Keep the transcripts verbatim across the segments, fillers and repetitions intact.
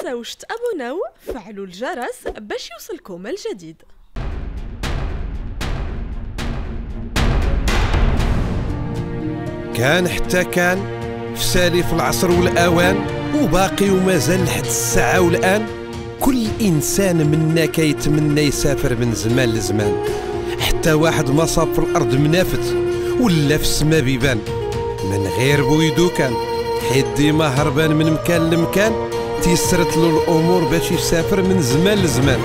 تنساوش تابوناو فعلوا الجرس باش يوصلكم الجديد. كان حتى كان في سالف العصر والأوان وباقي ومازال لحد الساعة والآن كل إنسان منا كيتمنى يسافر من زمان لزمان، حتى واحد ما صاب في الأرض منافت ولا في السما بيبان، من غير بويدو كان حيت ديما هربان من مكان لمكان تيسرت له الأمور باش يسافر من زمان لزمان.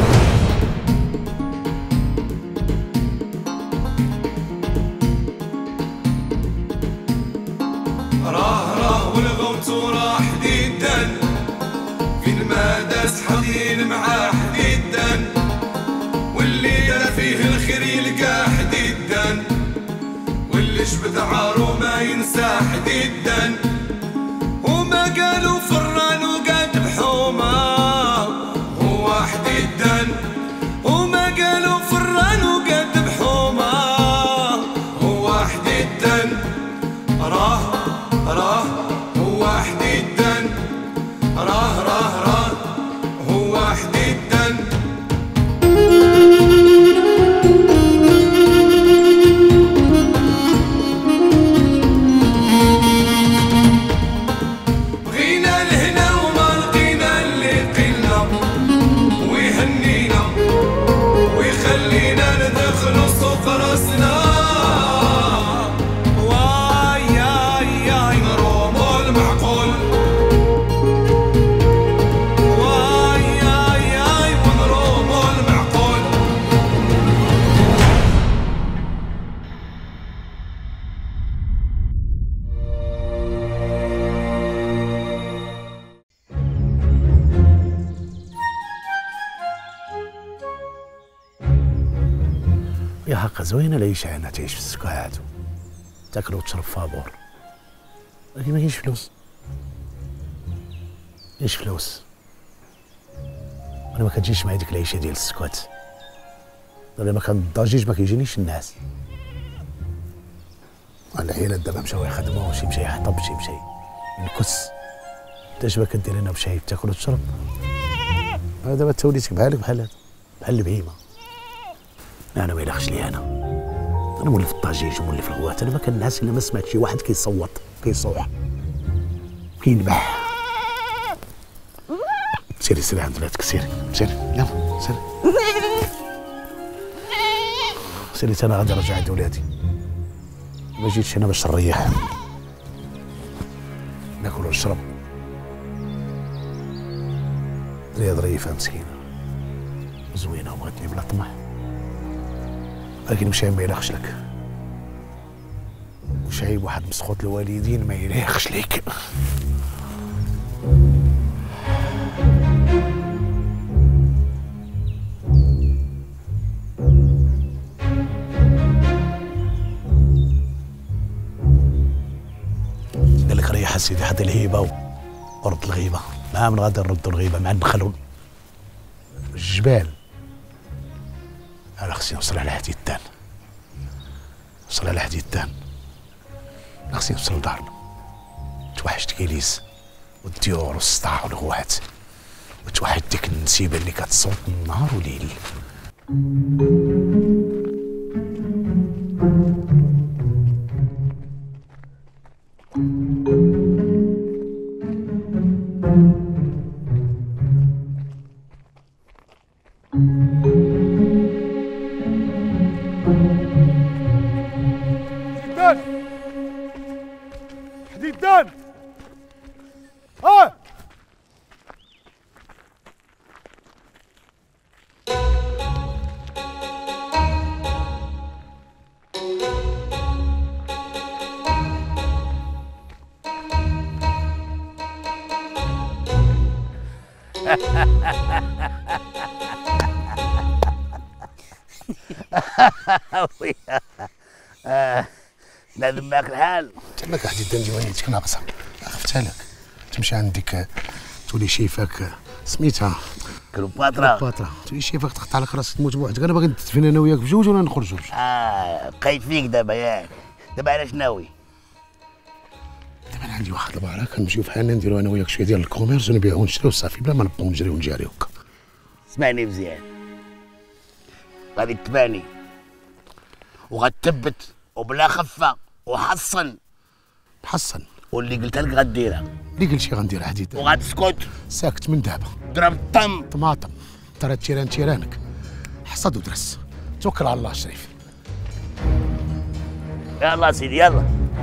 راه راه والغوت راه حديدا فين ما داس حدين مع حديدا، واللي دار فيه الخير يلقاه حديدا، واللي جبد عارو ما ينسى حديدا. وما قالوا فران وقاد بحومه هو حديدا، وما قالوا فران وقاد بحومه هو حديدا. راه راه هو حديدا، راه راه راه هو حديدا. بغينا لهنا وما لقينا اللي قلنا، ويهنينا ويخلينا ندخلوا سوق راسنا. يا حق زوينه العيشه هنا، تعيش في السكات تاكل وتشرب فابور، لكن ما كاينش فلوس. كاينش فلوس، انا ما كتجيش معايا ديك العيشه ديال السكات. انا ما كنضاجيش ما كيجينيش الناس. العيالات دابا مشاو يخدموا، شي مشى يحطب، شي مشى ينكس. انت اش باك كدير هنا بشاي تاكل وتشرب؟ دابا انت وليتك بحالك بحال هذا، بحال البهيمه. انا ما يلاخش لي، انا انا مولي في الطاجيج ومولي في الغوات. انا ما كنعس الا ما سمعت شي واحد كيصوت كيصوح كينبح. سيري سيري عند ولادك، سيري سيري يلا سيري سيري. انا غادي نرجع عند ولادي، ما جيتش هنا باش نريح، ناكل ونشرب. دريه ظريفه مسكينه زوينه وبغاتني بلا طمع، لكن مشي ما يلاخش لك. وشايب واحد مسخوط الوالدين ما يلاخش ليك. قال لك ريح سيدي، حط الهيبه ورد الغيبه. ما من غادي نردوا الغيبه، مع ندخلوا الجبال. انا خصني نوصل على حديدان، نوصل على حديدان، خصني نوصل لدارنا. توحشت كيليز والديور والسطاع والغوات، وتوحد ديك النسيبه اللي كتصوت نهار وليل. حديدان ها لازم معاك الحال. تماك حديدان ديوانيتك ناقصه، عرفتها لك. تمشي عندك تولي شيفاك سميتها كليوباترا. كليوباترا تولي شيفاك تقطع لك راسك تموت بوحدك. انا باغي ندفن انا وياك بجوج ولا نخرجوا بجوج. اه بقيت فيك دابا ياك. دابا علاش ناوي؟ دابا انا عندي واحد البارة كنمشيو فحالنا نديرو انا وياك شويه ديال الكوميرس ونبيعو ونشريو صافي بلا ما نبقاو نجريو ونجاريو هكا. اسمعني مزيان، غادي تباني وغتثبت وبلا خفه وحصن. حصن واللي قلتها لك غديرها. اللي قلتي غندير حديد. وغتسكت. ساكت من دابا. ضرب الطم. طماطم. ترى تيران تيرانك. حصد ودرس. توكل على الله شريف. يلا سيدي يلا.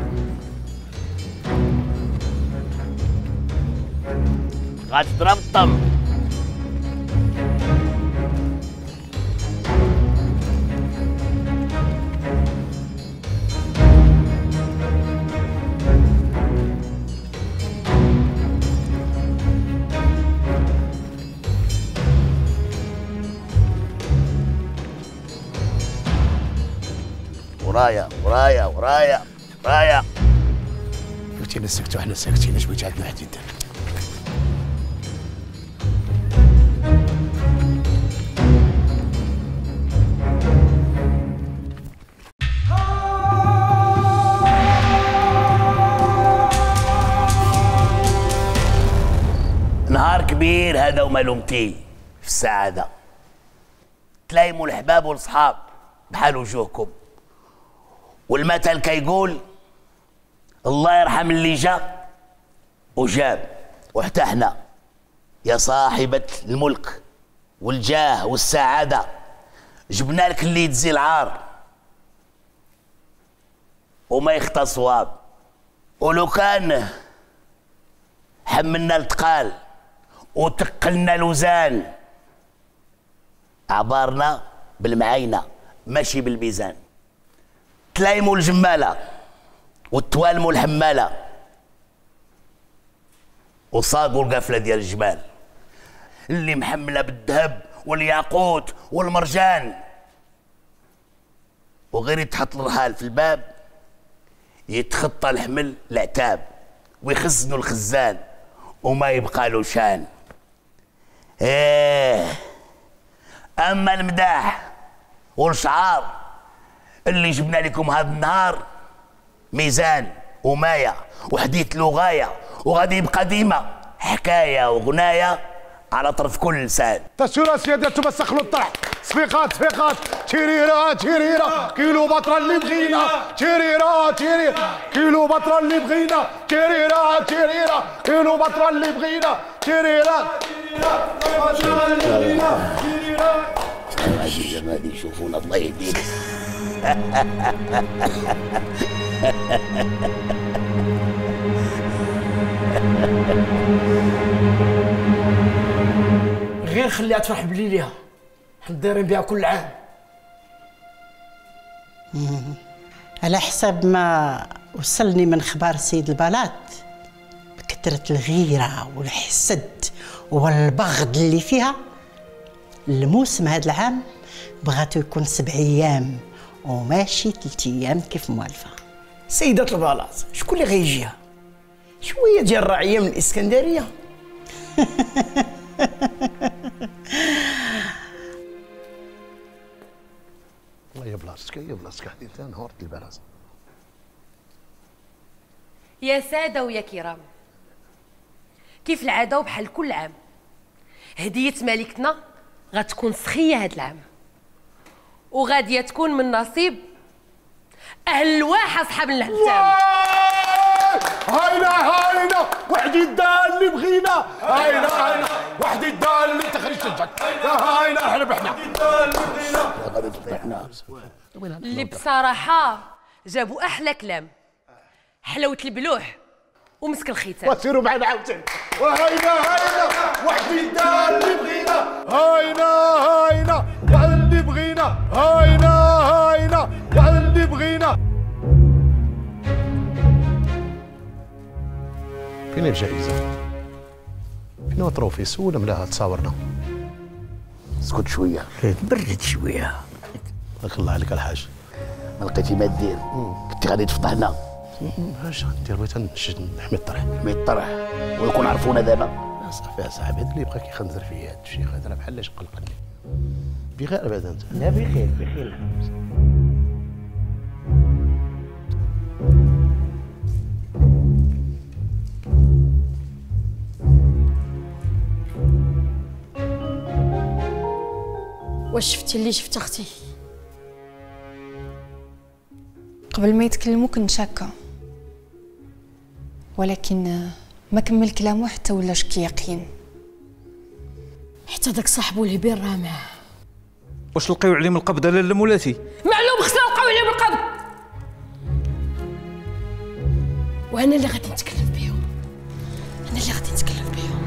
غتضرب الطم. ورايا ورايا ورايا ورايا. قلتي لنا سكتوا حنا ساكتين، اش بغيتي عندنا حديد. نهار كبير هذا ومالومتي في السعادة، تلايموا الحباب والصحاب بحال وجوهكم، والمثل كيقول الله يرحم اللي جا وجاب، وحتى احنا يا صاحبة الملك والجاه والسعادة جبنا لك اللي تزي العار وما يخطى صواب. ولو كان حملنا الثقال وتقلنا الوزان، عبارنا بالمعاينة ماشي بالميزان. تلايموا الجمالة وتوالموا الحمالة وصاقوا القفلة ديال الجبال اللي محملة بالذهب والياقوت والمرجان، وغير يتحط الرحال في الباب يتخطى الحمل العتاب ويخزنوا الخزان وما يبقى له شان. ايه اما المداح والشعار اللي جبنا لكم هذا النهار ميزان ومايا وحديث له غايه، وغادي يبقى ديما حكايه وغنايه على طرف كل لسان. تسير سيادة تمسخلوا الطرح، صفيقات صفيقات، تيريرا تيريرا، كيلو بطرة اللي بغينا، تيريرا تيريرا، كيلو بطرة اللي بغينا، تيريرا تيريرا، كيلو بطرة اللي بغينا، تيريرا تيريرا تيريرا. غادي غادي يشوفونا الله يهديك. غير خليها تفرح بليليها، حنا دايرين بها كل عام. على حسب ما وصلني من اخبار سيد البلاط، بكثرة الغيرة والحسد والبغض اللي فيها، الموسم هذا العام بغاتو يكون سبع ايام وماشي ثلاث ايام كيف موالفه. سيدة البلاط شكون اللي غيجيها؟ شويه ديال الرعيه من الاسكندريه. والله يا بلاصتك يا بلاصتك حديد انا نهار البلاصه. يا سادة ويا كرام، كيف العادة وبحال كل عام هدية ملكتنا غتكون سخية هاد العام، وغادية تكون من نصيب أهل الواحة أصحاب الهتام. هاينا هاينا وحدي الدال اللي بغينا، هاينا هاينا وحدي الدال اللي تخرج تجك، هاينا احنا بحنا اللي بصراحة جابوا أحلى كلام، حلاوة البلوح ومسك الختام. وسيروا معنا عاوتاني، وهاينا هاينا وحدي الدال اللي بغينا، هاينا هاينا وحدي اللي بغينا، هاينا هاينا وحدي اللي بغينا. فين الجائزة؟ فين التروفيس ولا ملاها تصاورنا؟ اسكت شويه برد شويه. بارك الله عليك الحاج. ما لقيتي ما دير، كنتي غادي تفضحنا. اش غندير؟ بغيت نشد نحمي الطرح. نحمي الطرح ويكون عرفونا دابا. صافي اصاحبي هذا اللي يبقى كيخنزر فيا هذا الشيء هذا راه بحال اش قلقني. بخير بعدا انت؟ لا بخير بخير. واش شفتي اللي شفت اختي؟ قبل ما يتكلموا كنت شاكه، ولكن ما كمل كلامه حتى ولا شك يقين. حتى داك صاحبو اللي بين راه معاه. واش لقيو عليهم القبض لاله مولاتي؟ معلوم خصنا نلقاو عليهم القبض، وانا اللي غادي نتكلم بهم، انا اللي غادي نتكلم بهم.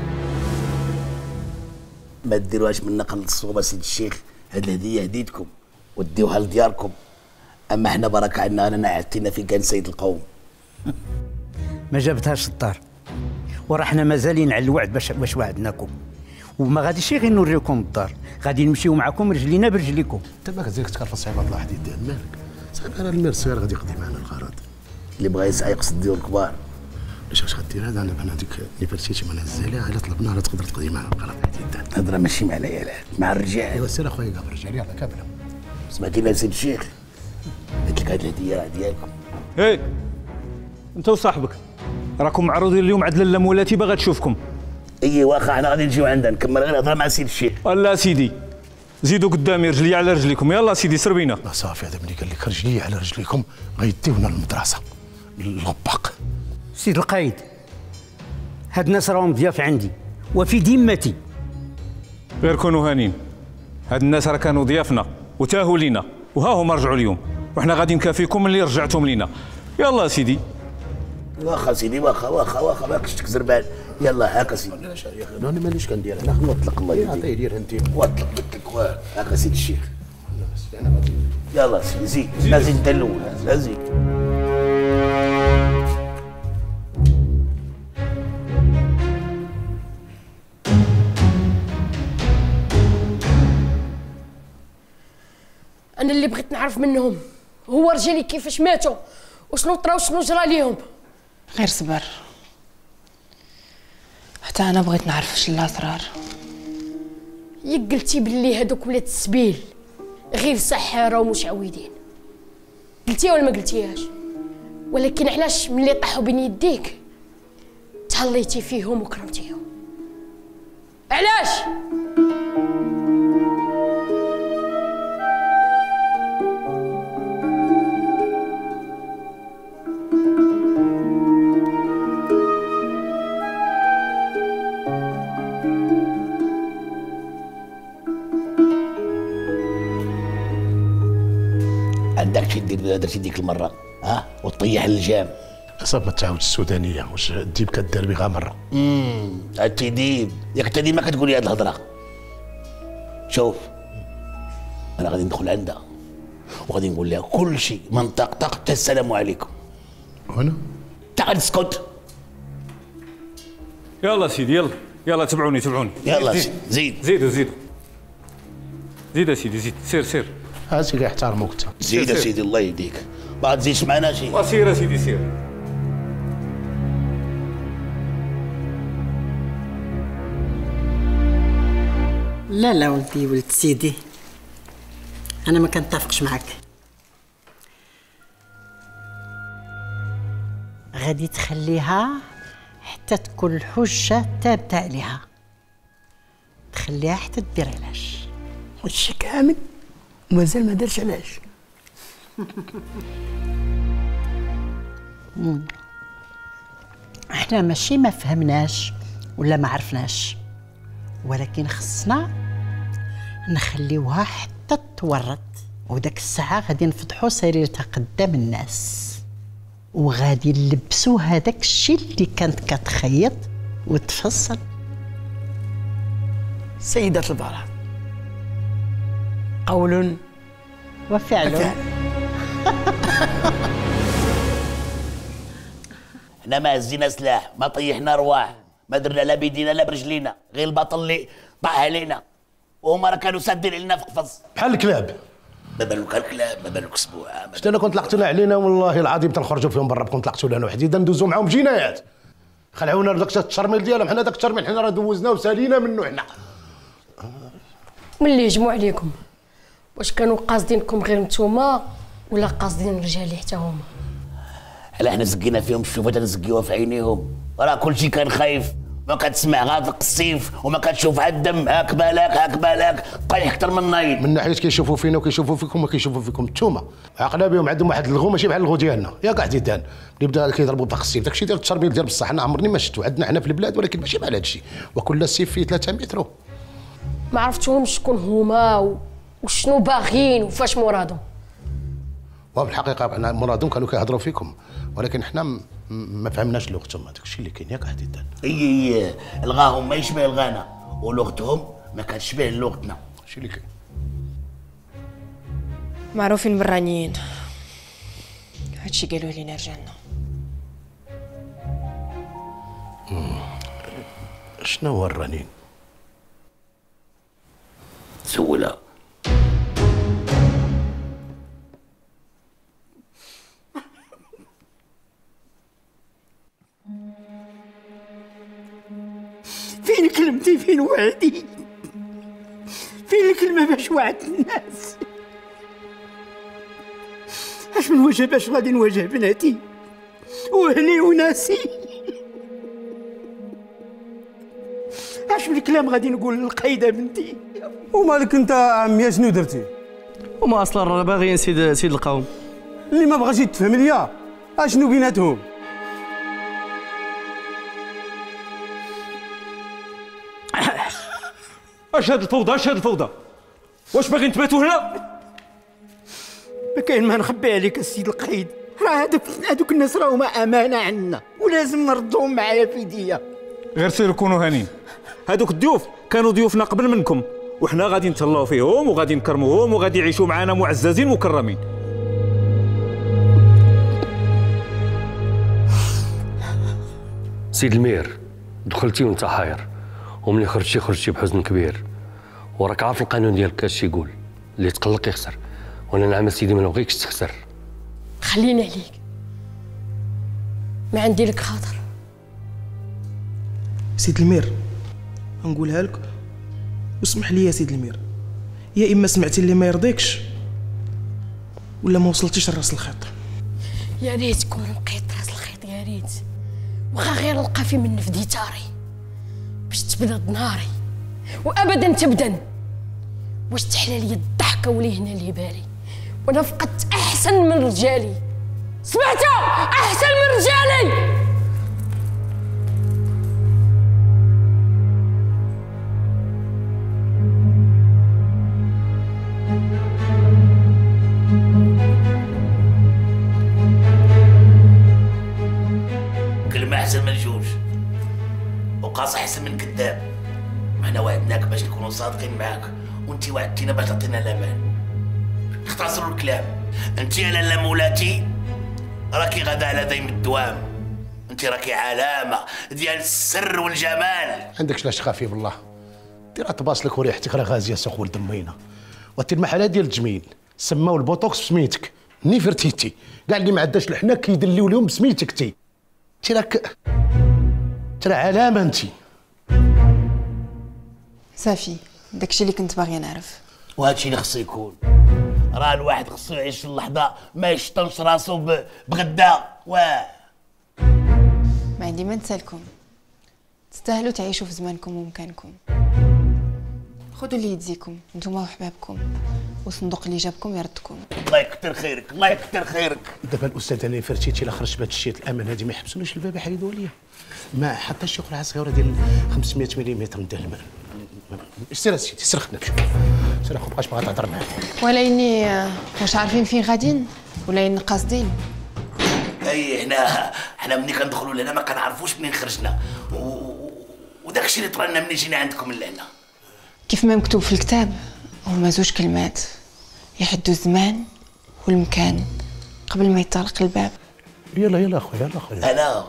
ما ديروهاش من نقل الصوبه سيد الشيخ، هاد الهديه هديتكم وديوها لدياركم، اما حنا بركه عندنا انا عدتينا في كان سيد القوم. ما جابتهاش الدار، وراه حنا مازالين على الوعد باش باش وعدناكم، وما غاديش غير نوريكم الدار، غادي نمشيو معكم رجلينا برجليكم. انت ما كتزيد تكرفص عباد الله حديد ديال مالك، صاحبي راه المير الصغير غادي يقضي معنا الغرض. اللي بغى يسعى يقصد ديور الكبار. واش اش غدير هذا؟ انا بان هذيك ليبرتيتي ما نزلها، على طلبناها راه تقدر تقضي معنا الغرض حديد. الهضره ماشي مع العيالات، مع الرجال. ايوا سير اخويا قابل الرجال يلاه كامله. سمعتينا سيد الشيخ؟ قلت لك هاد الهديه راه ديالكم. ايه انت وصاحبك راكم معروضين اليوم عند لاله مولاتي باغا تشوفكم. اي واخا حنا غادي نجيو عندها نكمل غير الهضره مع سيد الشيخ. لا سيدي زيدوا قدامي رجلي على رجليكم. يلا سيدي سير بينا. لا صافي، هذا ملي قال لك رجلي على رجليكم غيديونا للمدرسه للطباق. سيد القايد، هاد الناس راهم ضياف عندي وفي ذمتي. غير كونوا هانين، هاد الناس راه كانوا ضيافنا وتاهوا لينا، وها هما رجعوا اليوم، وحنا غادي نكافيكم اللي رجعتهم لينا. يلا سيدي. واخا سيدي واخا واخا واخا ماكش تكزر بال. يلا هاكا سيدي. انا مانيش كندير، انا نطلق الله يهديك. يعطيه دير انت واطلق قلت لك هاكا سيدي الشيخ. يلا سيدي زيد، لا زيد انت الاول، لا زيد. انا اللي بغيت نعرف منهم هو رجالي كيفاش ماتوا وشنو طرا وشنو جرى ليهم. غير صبر، حتى انا بغيت نعرف اش الاسرار. ياك قلتي باللي هادوك ولاد السبيل غير سحاره ومشعوذين، قلتيها ولا ما قلتيهاش؟ ولكن علاش ملي طاحوا بين يديك تهليتي فيهم وكرمتيهم؟ علاش؟ عندك شي دير درتي ديك المره ها وتطيح الجام. صافي ما تعاودش السودانيه، واش الديب كدار بها مره. امم هاتي ديب، ياك انت ديما كتقولي هاد الهضره. شوف انا غادي ندخل عندها وغادي نقول لها كل شيء من طق طق حتى السلام عليكم. وانا؟ انت غادي تسكت. يلا سيدي يلا يلا تبعوني تبعوني. يلا زيد زيد زيدوا زيدوا زيد سيدي زيد. سير سير. هاتي كيحترموك انت. زيد سيدي الله يهديك، ما تزيدش معنا شي. سير سيدي سير. لا لا ولدي ولد سيدي، انا ما كنتفقش معك. غادي تخليها حتى تكون الحجه ثابته عليها، تخليها حتى دير علاش. هادشي كامل ومازال ما دارش علاش. احنا ماشي ما فهمناش ولا ما عرفناش، ولكن خصنا نخليوها حتى تورط، وداك الساعه غادي نفضحوا سريرتها قدام الناس، وغادي نلبسوا هذاك الشيء اللي كانت كتخيط وتفصل. سيدة البراء، قول وفعل. حنا ما هزينا سلاح، ما طيحنا رواح، ما درنا لا بيدينا لا برجلينا، غير البطل اللي طاح علينا وهما راه كانوا سادين علينا في قفص بحال الكلاب. ما بالك الكلاب، ما بالك اسبوع. شفت انا كنت طلقتونا علينا والله العظيم تنخرجوا فيهم برا، كنت طلقتوا لنا وحديده ندوزوا معاهم جنايات، خلعونا داك التشرميل ديالهم. حنا داك التشرميل حنا راه دوزناه وسالينا منه حنا. ملي يجمعوا عليكم واش كانوا قاصدينكم غير نتوما ولا قاصدين الرجال حتى هما؟ حنا حنا زكينا فيهم الشوفه تنزكيوها في عينيهم، راه كلشي كان خايف ما كتسمع غير القصيف وما كتشوف هاد الدم، هاك بالك هاك بالك طيح اكثر من نايض. من ناحيه كيشوفوا فينا وكيشوفوا فيكم وكيشوفوا فيكم نتوما عقله بهم، عندهم واحد الغو ماشي بحال الغو ديالنا يا كاع ديدان اللي بدا كيضربوا بالقصيف. داكشي ديال التربيل ديال بصح انا عمرني ما شفتو عندنا حنا في البلاد، ولكن ماشي بحال هادشي، وكل سيف فيه ثلاثة متر. ما عرفتوهمش شكون هما وشنو باغيين وفاش مرادهم. وبالحقيقه انا مرادهم كانوا كيهضروا فيكم، ولكن حنا ما فهمناش لغتهم. هذاك الشيء اللي كاين ياك عديدان. اي اي لغاهم ما يشبه لغانا، ولغتهم ما كتشبه لغتنا. هادشي اللي كاين. معروفين برانيين، هادشي قالوه لينا رجالنا. شنو هو الرنين؟ سولها. فين كلمتي؟ فين وعدي؟ فين الكلمة باش وعدت الناس؟ اش من وجه باش غادي نواجه بناتي واهلي وناسي؟ اش من كلام غادي نقول للقايدة بنتي؟ ومالك انت عمي شنو درتي؟ هما اصلا راه باغيين سيد سيد القوم. اللي ما بغاش يتفهم ليا اشنو بيناتهم؟ اش هاد الفوضى؟ اش هاد الفوضى؟ واش باغي نتباتوا هنا؟ ما كاين ما نخبي عليك السيد القايد، راه هذوك هذوك الناس راهما امانه عندنا ولازم نردهم معايا في يديا. غير سيروا كونوا هانيين، هادوك الضيوف كانوا ضيوفنا قبل منكم، وحنا غادي نتهلاو فيهم وغادي نكرموهم وغادي يعيشوا معنا معززين مكرمين. سيد المير، دخلتي وانت حاير، وملي خرجتي خرجتي بحزن كبير، وراك عارف القانون ديالك اش يقول، اللي يتقلق يخسر، وانا نعم سيدي ما نبغيكش تخسر. خليني عليك، ما عندي لك خاطر. سيد المير نقولها لك واسمح لي يا سيد المير، يا اما سمعتي اللي ما يرضيكش ولا ما وصلتيش لراس الخيط. يا ريت كون لقيت راس الخيط، يا ريت واخا غير نلقى في من في ديتاري باش تبرد نهاري وابدا تبدا. واش تحلى لي الضحكه ولي هنا اللي بالي، وانا فقدت احسن من رجالي. سمعتوا؟ احسن من رجالي. كلمة أحسن من جوج، وقاص أحسن من كذاب. وحنا وعدناك باش نكونوا صادقين معاك، وانت وعدتينا باش تعطينا الأمان. نختصروا الكلام، انت يا لاله مولاتي راكي غدا على دايم الدوام، انت راكي علامة ديال السر والجمال. عندك لاش تخافي بالله، دير طباصلك وريحتك راه غازية سوق ولد مينا. وانت المحلات ديال التجميل سماو البوتوكس بسميتك، نيفرتيتي كاع اللي ما عنداش الحناك كيدليو لهم بسميتك تي. انت راك ترى علامه انت. صافي داكشي اللي كنت باغيه نعرف، وهادشي اللي خصو يكون. راه الواحد خصو يعيش في اللحظه، ما يشطنش راسو بغدا. واه ما عندي ما نسالكم، تستاهلوا تعيشوا في زمانكم ومكانكم. خذوا اللي يجزيكم نتوما وحبابكم، والصندوق اللي جابكم يردكم. الله يكثر خيرك، الله يكثر خيرك. دابا الاستاذ انا فرتيتي الا خرجت بهذا الشيء الامان هذه ما يحبسونيش الباب يحيدوا ليا، ما حتى شي قرعه صغيره ديال خمسمية ملم من الدم. سير سيدي سير خدنا نشوف، سير اخو مابقاش باغا تهضر معاك. ولا اني واش عارفين فين غاديين ولا اني قاصدين؟ اي حنا حنا ملي كندخلوا لهنا ما كنعرفوش منين خرجنا، وداك الشيء اللي طرا لنا ملي جينا عندكم لهنا. كيف ما مكتوب في الكتاب هما زوج كلمات يحدوا الزمان والمكان قبل ما يطرق الباب. يلا يلا اخويا يلا اخويا. انا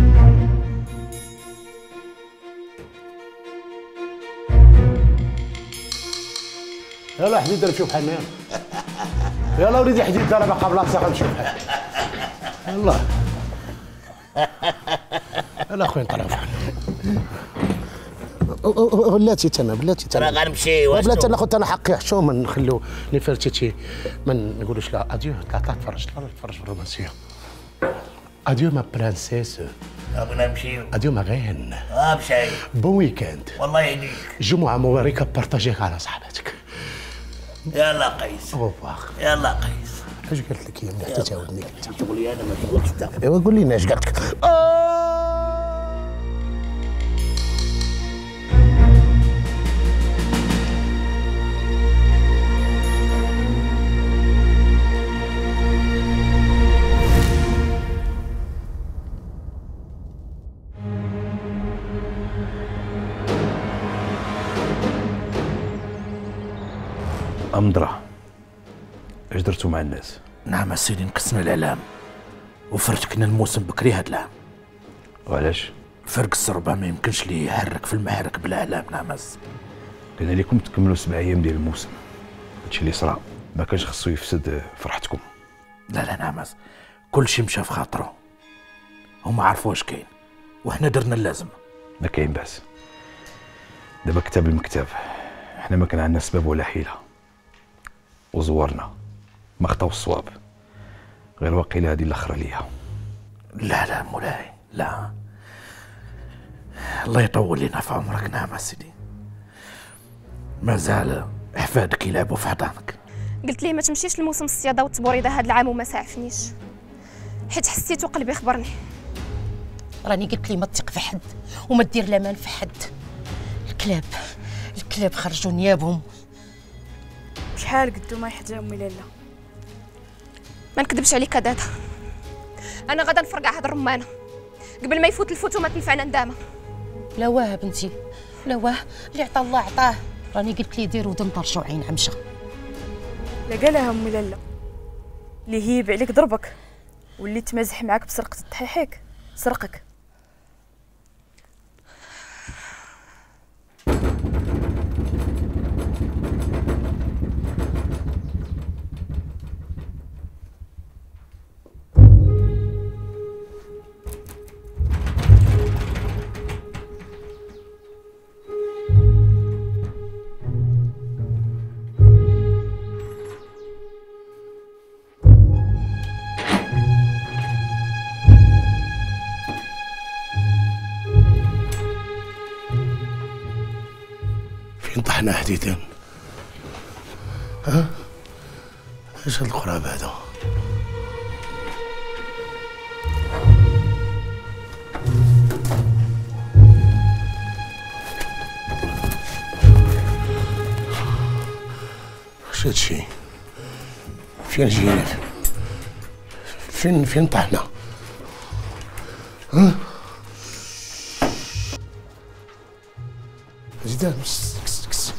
يلا حديد نشوف حنان. يلا وليدي حديد انا باقا بلاصه غنشوف. يلا يلا اخويا نطلعوا فحال. بلاتي تما بلاتي تما. راه غنمشي. واش بلاتي ناخذ انا حقي حشومه نخليو لي فرتيتي ما نقولوش لا اديو. طلع طلع تفرج طلع تفرج في الرومانسيه. اديو ما برانسيس. ابغى نمشي. اليوم غين. اه بشاي. بون ويكاند. والله يهديك. جمعة مباركة بارطاجيها على صاحباتك. يلا قيس. اوفر. يلا قيس. اش قالت لك هي مليح تتعاودني انت؟ شغلي انا ما تقولش انت. ايوا قول لي اش قالت لك. أمضرة، اش درتو مع الناس؟ نعم سيدي، نقصنا الاعلام وفرتكنا الموسم بكري هاد العام. وعلاش؟ فرق السربة ما يمكنش ليه يحرك في المحرك بلا اعلام. نعم قلنا لكم تكملوا سبع ايام ديال الموسم، هادشي اللي صرا ما كانش خصو يفسد فرحتكم. لا لا نعمس، كل شيء مشى في خاطره، هما عرفوا واش كاين وحنا درنا اللازم. ما كاين باس، دابا كتاب المكتاب، حنا ما كان عندنا سبب ولا حيله وزورنا ما خطاو الصواب، غير واقيلا هادي الاخرى ليا. لا لا مولاي لا، الله يطول لنا في عمرك. نعم سيدي، مازال احفادك يلعبوا في حضانك. قلت ليه ما تمشيش لموسم الصياده والتبوريده هذا العام وما سعفنيش، حيت حسيت وقلبي خبرني. راني قلت لي ما تثق في حد وما دير الامان في حد. الكلاب الكلاب خرجوا نيابهم. شحال قدو ما يحتاج امي لاله. ما نكذبش عليك دادا، انا غدا نفرقع هاد الرمانه قبل ما يفوت الفوت وما تنفعنا ندامه. لا واه بنتي لا واه، اللي عطا الله عطاه. راني قلت لي ديروا ودن طرشوا عين عمشه. لا قالها امي لاله، اللي هيب عليك ضربك واللي تمازح معاك بسرقه الضحيحيك سرقك. فين طحنا حديثا؟ ها؟ ايش هاد القراب هذا؟ واش هادشي؟ فين جينا؟ فين فين طحنا؟ ها؟ زيدان كس كس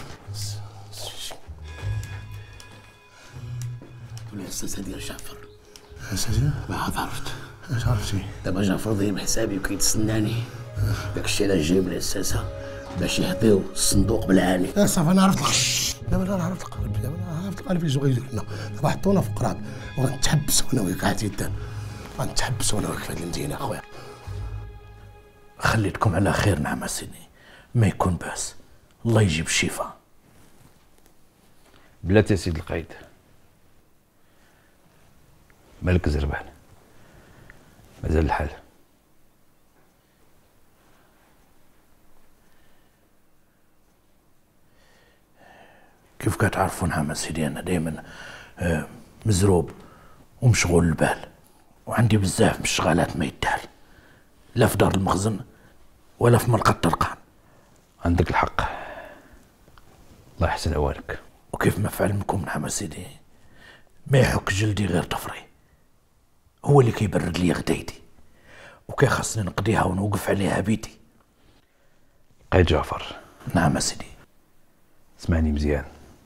الأساسة ديال جعفر. أساسة؟ ما عاد عرفت. اش عرفتي؟ دابا جعفر ضايم حسابي وكيتسناني، داكشي علاش جايب الأساسة باش يحطيو الصندوق بالعاني. لا صافي انا عرفت القلب، دابا انا عرفت القلب، دابا انا عرفت القلب اش بغا يدير لنا. دابا حطونا في قراب وغنتحبسوا انا وياك عاد جدا، غنتحبسوا انا وياك في هاد المدينة اخويا. خليتكم على خير. نعم سيدي، ما يكون باس، الله يجيب الشفاء. بلاتي يا سيد القايد، مالك زربان؟ مازال الحال؟ كيف كتعرفوا نعم سيدي، انا دائما مزروب ومشغول البال، وعندي بزاف من الشغالات ما يدار، لا في دار المخزن ولا في ملقى الطرقان. عندك الحق، الله يحسن عوانك. وكيف ما فعل منكم نعم سيدي، ما يحك جلدي غير طفري، هو اللي كيبرد لي غدايدي، وكي خاصني نقضيها ونوقف عليها بيدي. قايد جعفر. نعم سيدي. اسمعني مزيان،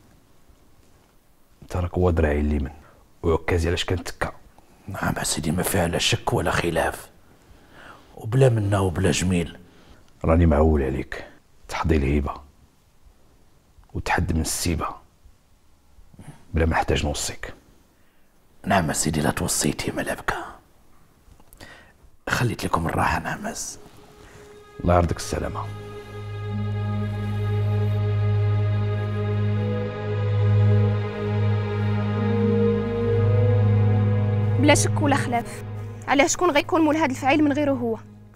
انت راك هو دراعي اليمين وعكازي علاش كنتكا. نعم سيدي، ما فيها لا شك ولا خلاف، وبلا منا وبلا جميل. راني معول عليك تحضي الهيبة وتحد من السيبة بلا ما نحتاج نوصيك. نعم سيدي، لا توصيتي ما لا بكى، خليت لكم الراحة. نعمس، الله يعرضك السلامة. بلا شك ولا خلاف، علاه شكون غيكون مول هذا الفعيل من غيره هو؟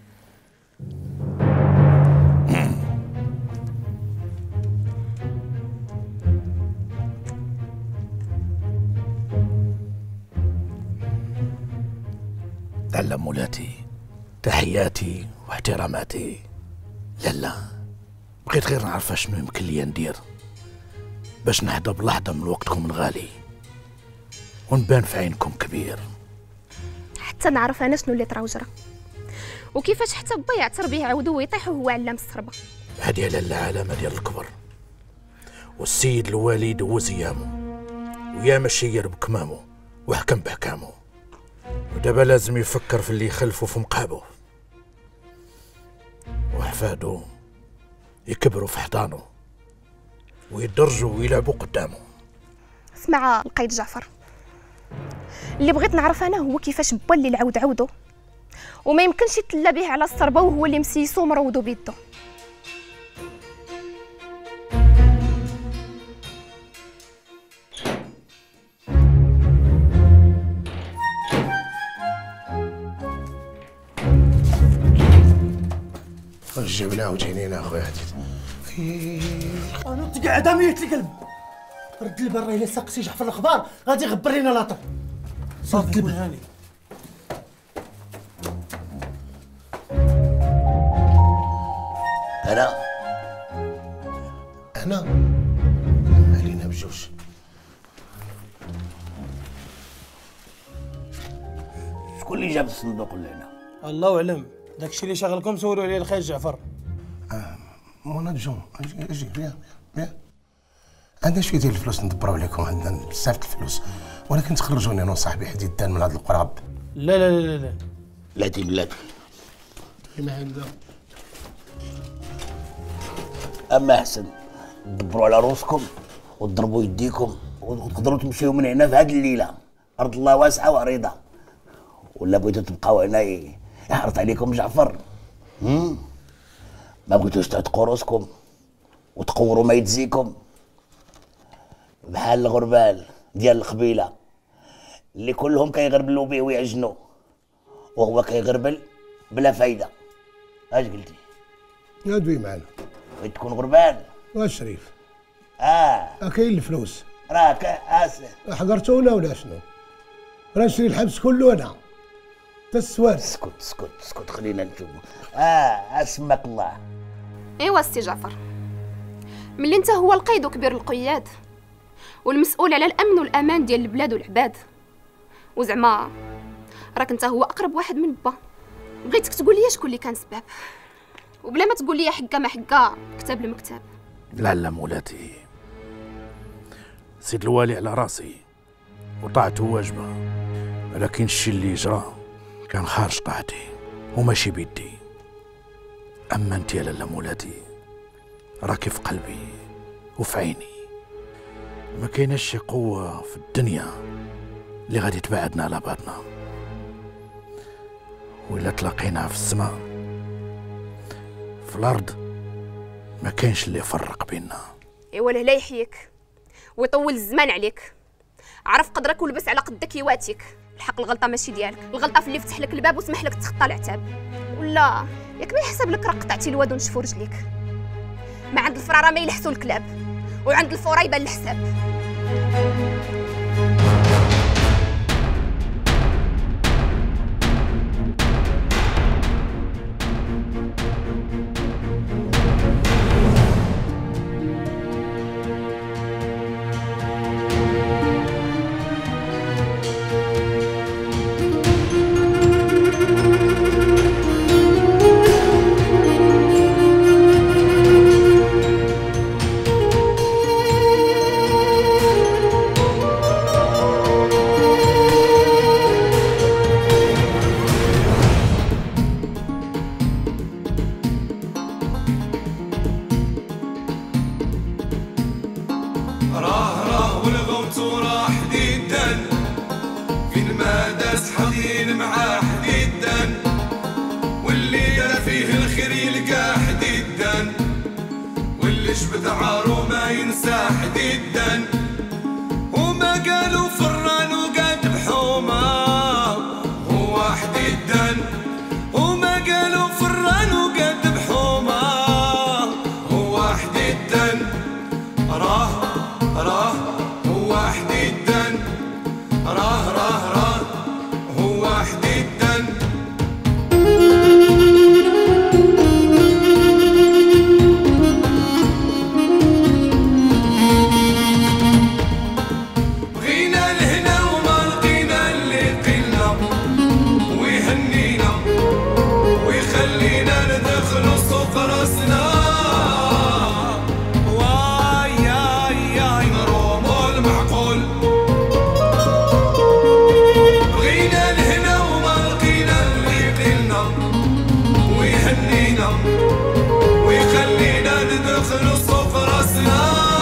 لا مولاتي، تحياتي واحتراماتي. لا لا، بغيت غير نعرف شنو يمكن لي ندير باش نحظى بلحظة من وقتكم الغالي ونبان في عينكم كبير. حتى نعرف انا شنو اللي طرا وجرى وكيفاش حتى با يعتر به عودو ويطيح وهو علام السربه. هادي لالا علامة ديال الكبر، والسيد الوالي دوز ايامو وياما شير بكمامو وحكم بحكامو، ودابا لازم يفكر في اللي يخلفو في مقابو، وحفادو يكبروا في حضانو ويدرجوا ويلعبوا قدامه. اسمع القايد جعفر، اللي بغيت نعرف انا هو كيفاش با اللي العود عودو وما يمكنش يتلا به على الصربه وهو اللي مسيسو مرودو بيدو. جبنا وجينينا اخويا حديد. انا تقعد ميت القلب. رد لبرا الا ساق سي جعفر الاخبار غادي يغبر لينا لاطر. صافي كون هاني. انا انا علينا بجوج. شكون اللي جاب الصندوق لهنا؟ الله اعلم، داكشي اللي شغلكم سولوا عليه الخايج جعفر. آه منجم اجي اجي بيا بيا. عندنا شويه ديال الفلوس ندبروا عليكم، عندنا بزاف الفلوس، ولكن تخرجوني انا وصاحبي حديد الدان من هذا القراب. لا لا لا لا بلاتي بلاتي ما عندها. اما احسن تدبروا على روسكم وتضربوا يديكم وتقدروا تمشيو من هنا في هذه الليله. ارض الله واسعه وعريضه، ولا بغيتوا تبقاو هنا يحرط عليكم جعفر؟ هم؟ ما بغيتوش تعتقوا روسكم وتقوروا ما يتزيكم بحال الغربال ديال القبيله اللي كلهم كيغربلوا به ويعجنوا وهو كيغربل بلا فايده. اش قلتي؟ ندوي معنا. بغيت تكون غربال؟ واش شريف؟ اه كاين الفلوس راك اسف حقرتو ولا ولا شنو؟ راه نشري الحبس كله انا. تسوان. اسكت اسكت اسكت خلينا نشوفوا. اه اسمك الله. ايوا السي جعفر، ملي انت هو القيد وكبير القياد والمسؤول على الامن والامان ديال البلاد والعباد، وزعما راك انت هو اقرب واحد من با، بغيتك تقول لي شكون اللي كان سبب وبلا ما تقول لي حكا ما حكا كتاب المكتب. لا لا مولاتي، سيد الوالي على راسي وطاعته واجبه، ولكن الشيء اللي جرى كان خارج طاعتي وماشي بيدي. اما انت يا لاله مولاتي راكي في قلبي وفي عيني، ما كايناش شي قوه في الدنيا اللي غادي تبعدنا على بعضنا، ولا تلاقينا في السماء في الارض ما كاينش اللي يفرق بيننا. ايوا لا يحييك ويطول الزمان عليك، عرف قدرك ولبس على قدك يواتيك. الحق الغلطه ماشي ديالك، الغلطه في اللي فتح لك الباب وسمح لك تخطى العتاب، ولا ياك ما يحسب لك راه قطعتي الواد ونشفوا رجليك. ما عند الفراره ما يلحسوا الكلاب، وعند الفورا يبان الحساب. جبد عارو ما ينسى حديدا، وما قالوا فران وقاد بحومه هو حديدا، وما قالوا فران وقاد بحومه هو حديدا. راه راه هو حديدا، راه راه راه هو حديدا. الفلوس فوق راسنا.